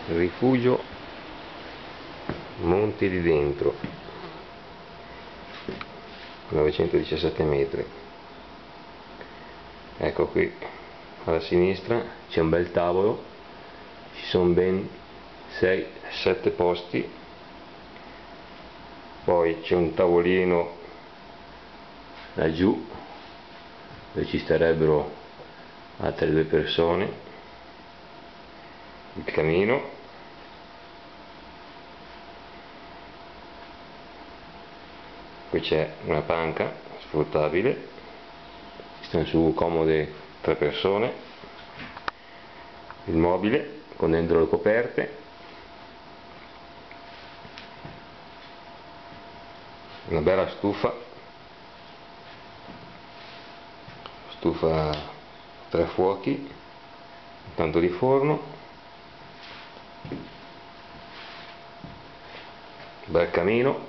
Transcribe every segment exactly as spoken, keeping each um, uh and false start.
rifugio Monti di Dentro, novecentodiciassette metri. Ecco, qui alla sinistra c'è un bel tavolo, ci sono ben sei sette posti, poi c'è un tavolino laggiù dove ci starebbero altre due persone, il camino, qui c'è una panca sfruttabile, stanno su comode tre persone, il mobile con dentro le coperte, una bella stufa, stufa a tre fuochi, tanto di forno, bel camino,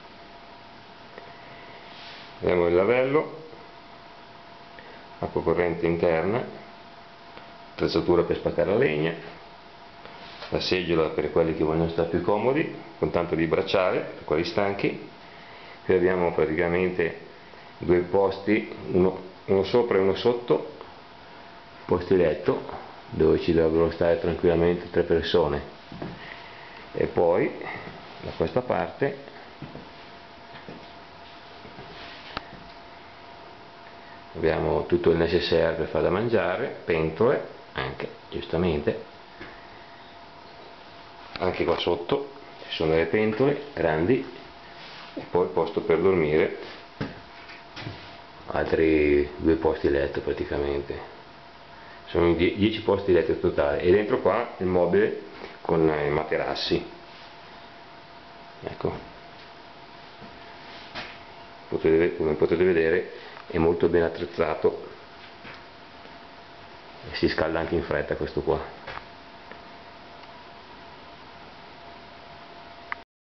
abbiamo il lavello, acqua corrente interna, attrezzatura per spaccare la legna, la seggiola per quelli che vogliono stare più comodi, con tanto di bracciale per quelli stanchi. Qui abbiamo praticamente due posti, uno, uno sopra e uno sotto, posti letto dove ci dovrebbero stare tranquillamente tre persone, e poi da questa parte abbiamo tutto il necessaire per fare da mangiare, pentole anche, giustamente, anche qua sotto ci sono delle pentole grandi, e poi posto per dormire, altri due posti letto praticamente, sono dieci posti letto totali, e dentro qua il mobile con i materassi. Ecco, potete, come potete vedere è molto ben attrezzato e si scalda anche in fretta questo qua.